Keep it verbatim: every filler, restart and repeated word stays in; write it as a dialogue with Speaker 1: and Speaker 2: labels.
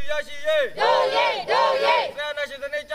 Speaker 1: ရရှိရေးဒို့ရေးဒို့ရေးဆရာနာရှင်စနစ်